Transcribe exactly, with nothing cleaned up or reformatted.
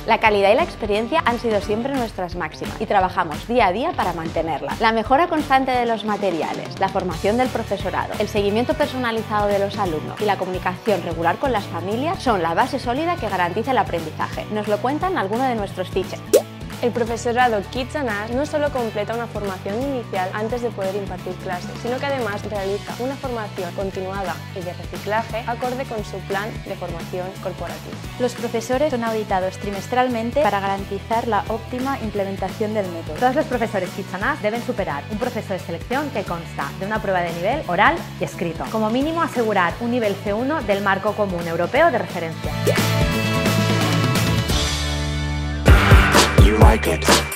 La calidad y la experiencia han sido siempre nuestras máximas y trabajamos día a día para mantenerla. La mejora constante de los materiales, la formación del profesorado, el seguimiento personalizado de los alumnos y la comunicación regular con las familias son la base sólida que garantiza el aprendizaje. Nos lo cuentan algunos de nuestros teachers. El profesorado Kids and Us no solo completa una formación inicial antes de poder impartir clases, sino que además realiza una formación continuada y de reciclaje acorde con su plan de formación corporativa. Los profesores son auditados trimestralmente para garantizar la óptima implementación del método. Todos los profesores Kids and Us deben superar un proceso de selección que consta de una prueba de nivel oral y escrito. Como mínimo asegurar un nivel C uno del marco común europeo de referencia. You like it.